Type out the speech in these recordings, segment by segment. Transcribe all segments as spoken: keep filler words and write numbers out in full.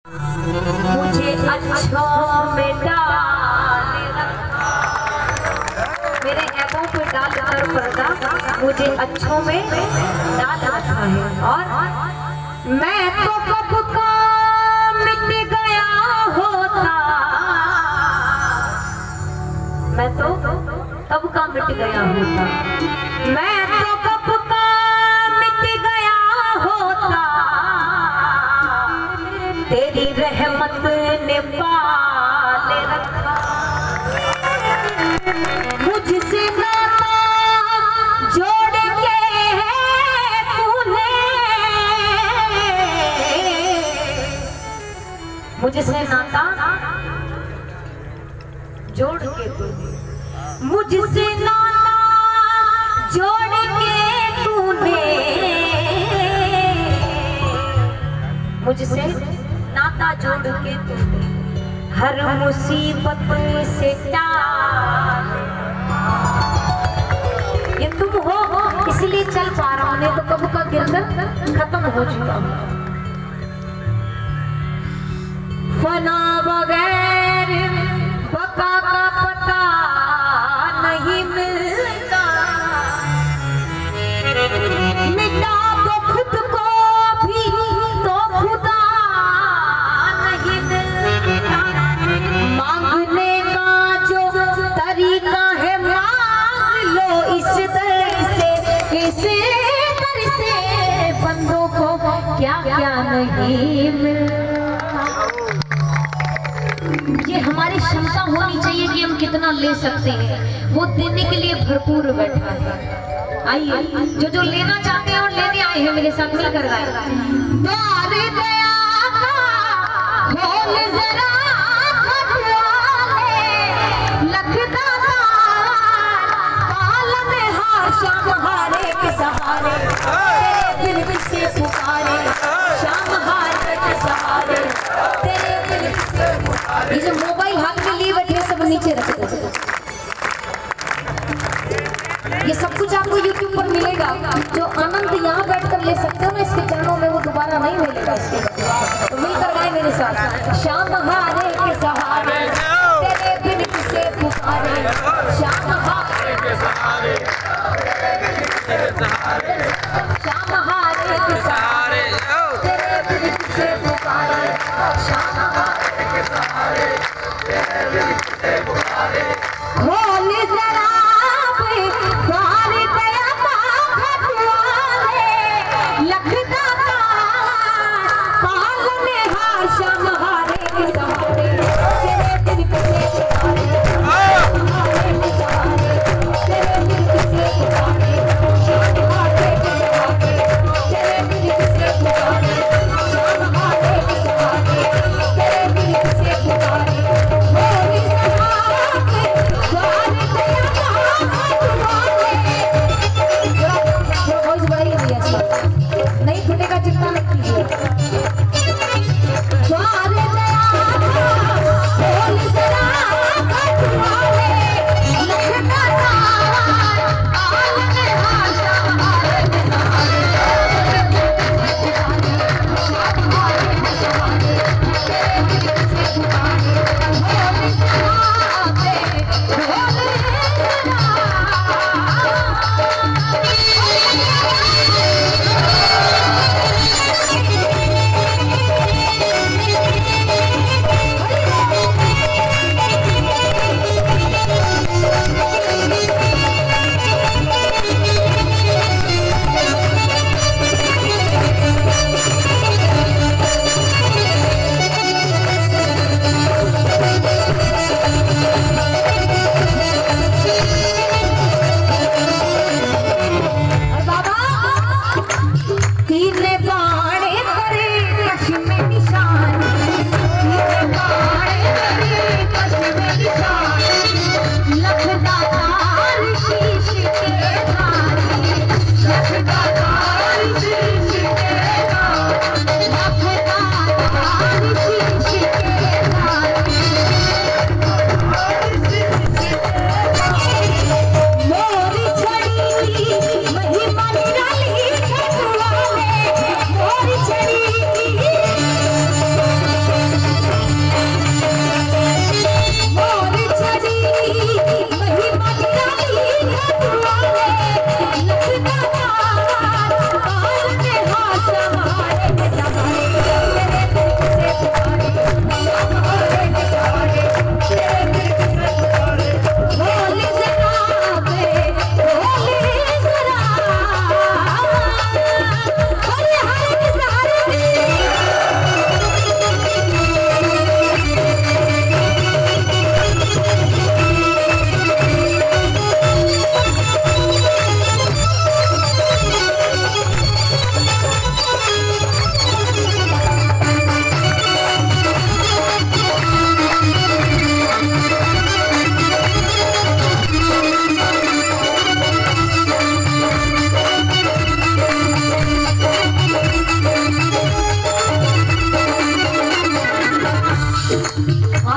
मुझे अच्छों में डाल मेरे ऐपों पे डाल कर पर्दा मुझे अच्छों में डाल रखा है। और मैं तो कब का मिट गया होता, मैं तो कब का मिट गया होता, मैं तो कब का मिट गया होता, तेरी रहमत ने पाल रखा। मुझसे नाता जोड़ के तूने, मुझसे नाता जोड़ के तूने, मुझसे नाता जोड़ के तूने, मुझसे नाता जोड़ के तूने हर मुसीबत से टाल। ये तुम हो इसलिए चल पा रहा हूं, नहीं तो कब का गिरकर खत्म हो चुका हूं। फना बगैर बका का पता नहीं मिलता, मिटा तो खुद को भी तो खुदा नहीं मिलता। मांगने का जो तरीका है मांग लो इस दर से, इस दर से बंदों को क्या क्या नहीं मिलता। ये हमारी क्षमता होनी चाहिए कि हम कितना ले सकते हैं, वो देने के लिए भरपूर बैठा है। आइए जो जो लेना चाहते हैं और लेने आए हैं मेरे साथ मिलकर ये जो मोबाइल हाथ में लिए बैठे सब नीचे रख दो। ये सब कुछ आपको यूट्यूब पर मिलेगा, जो आनंद यहाँ बैठकर ले सकते हो ना इसके चरणों में, वो दोबारा नहीं मिलेगा इसके। तो मिलकर गाए मेरे साथ, शाम हारे के सहारे तेरे बिन किसे पुकारे, शाम हारे के सहारे शाम हारे के सहारे तेरे बिन किसे पुकारे, शाम हारे के सहारे तेरे बिन किसे पुकारे। खोल जरा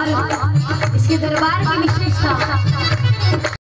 और इसके दरबार की विशेषता